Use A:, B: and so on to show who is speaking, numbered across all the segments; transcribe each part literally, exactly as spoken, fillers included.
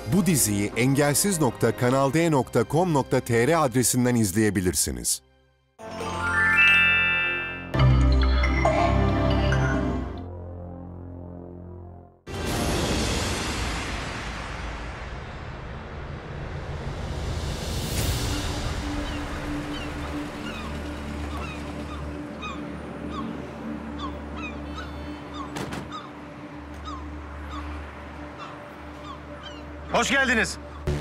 A: Bu diziyi engelsiz nokta kanal d nokta com nokta t r adresinden izleyebilirsiniz.
B: Hoş geldiniz.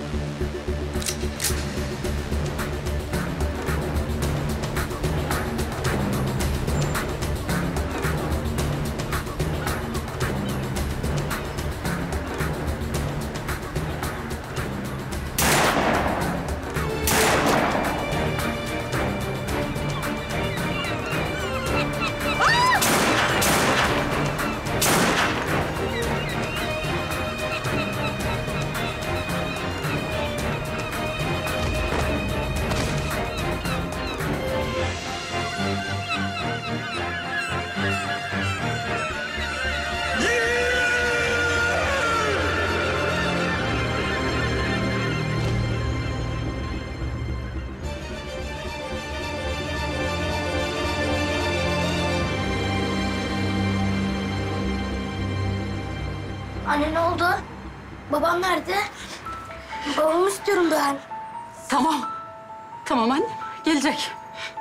C: Anne ne oldu? Babam nerede? Babamı istiyorum ben.
D: Tamam. Tamam anne. Gelecek.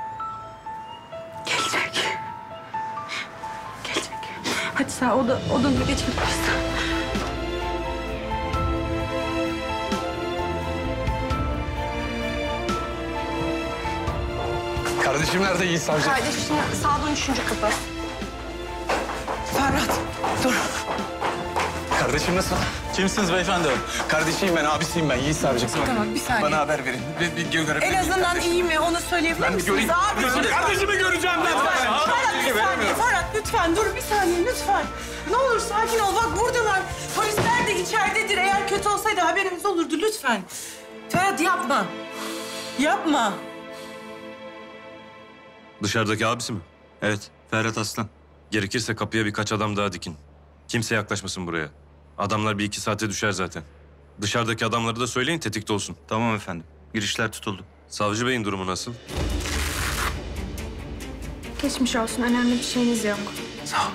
D: Gelecek. Gelecek. Hadi sen oda, odanı geçebiliriz.
B: Kardeşim nerede Yiğit Savcı?
D: Kardeşim sağdan üçüncü kapı. Ferhat dur.
B: Kardeşim nasıl?
E: Kimsiniz beyefendi?
B: Kardeşiyim ben, abisiyim ben. Yiğit Savcı.
D: Tamam bir saniye.
B: Bana haber verin. Bir, bir görebilir
D: En
B: miyim
D: azından
B: kardeşim?
D: iyi mi onu söyleyebilir
B: Ben bir
D: misiniz?
B: göreyim.
D: Abi,
B: Göreyim. Kardeşimi göreceğim ben.
D: Ferhat bir saniye. Ferhat lütfen dur bir saniye lütfen. Ne olur sakin ol. Bak buradalar. Polisler de içeridedir. Eğer kötü olsaydı haberimiz olurdu lütfen. Ferhat yapma. Yapma.
E: Dışarıdaki abisi mi? Evet, Ferhat Aslan. Gerekirse kapıya birkaç adam daha dikin. Kimse yaklaşmasın buraya. Adamlar bir iki saate düşer zaten. Dışarıdaki adamları da söyleyin, tetikte olsun.
F: Tamam efendim. Girişler tutuldu.
E: Savcı Bey'in durumu nasıl?
C: Geçmiş olsun. Önemli bir şeyiniz yok.
B: Sağ ol.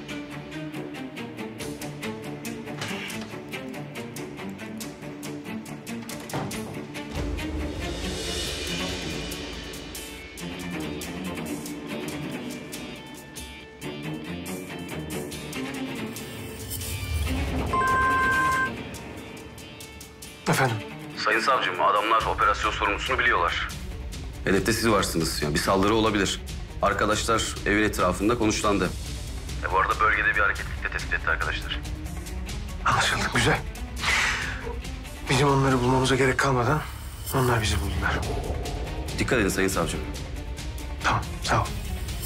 B: Efendim?
G: Sayın savcım, adamlar operasyon sorumlusunu biliyorlar. Hedefte siz varsınız. Yani bir saldırı olabilir. Arkadaşlar evin etrafında konuşlandı. E bu arada bölgede bir hareketlilik de tespit etti arkadaşlar.
B: Anlaşıldı, güzel. Bizim onları bulmamıza gerek kalmadan onlar bizi buldular.
G: Dikkat edin sayın savcım.
B: Tamam, sağ ol.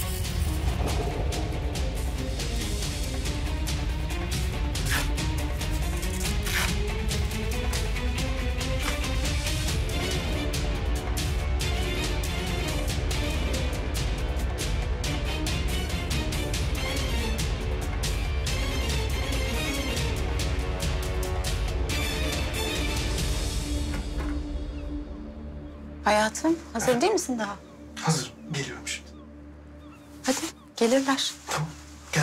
D: Hayatım hazır değil misin daha?
B: Hazır, geliyorum şimdi.
D: Hadi gelirler.
B: Tamam, gel.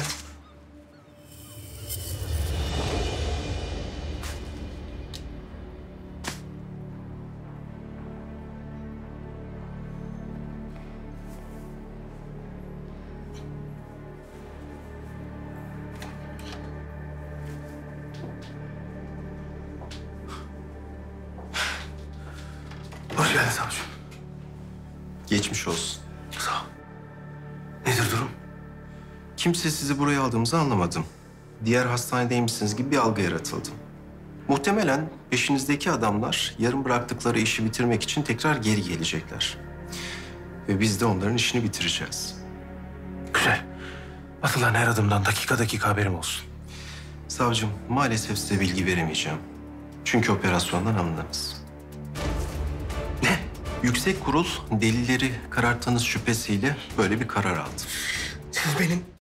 B: Hoş geldin savcım.
H: Geçmiş olsun.
B: Sağ ol. Nedir durum?
H: Kimse sizi buraya aldığımızı anlamadım. Diğer hastanedeymişsiniz gibi bir algı yaratıldı. Muhtemelen peşinizdeki adamlar yarım bıraktıkları işi bitirmek için tekrar geri gelecekler. Ve biz de onların işini bitireceğiz.
B: Güzel. Atılan her adımdan dakika dakika haberim olsun.
H: Savcım, maalesef size bilgi veremeyeceğim. Çünkü operasyondan alındınız.
B: Ne?
H: Yüksek Kurul delilleri kararttığınız şüphesiyle böyle bir karar aldı.
B: Siz benim